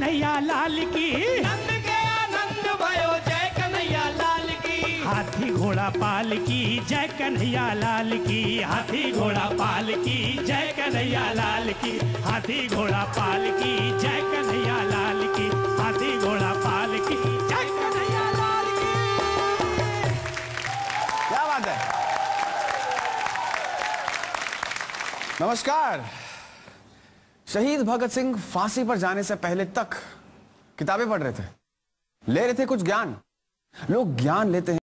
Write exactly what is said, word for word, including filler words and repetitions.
कन्हैया लाल की। नंद के आनंद भयो जय कन्हैया लाल की। हाथी घोड़ा पाल की जय कन्हैया लाल की। हाथी घोड़ा पाल की जय कन्हैया लाल की। हाथी घोड़ा पाल की जय कन्हैया लाल की। हाथी घोड़ा पाल की जय कन्हैया लाल की। क्या बात है। नमस्कार। शहीद भगत सिंह फांसी पर जाने से पहले तक किताबें पढ़ रहे थे, ले रहे थे कुछ ज्ञान। लोग ज्ञान लेते हैं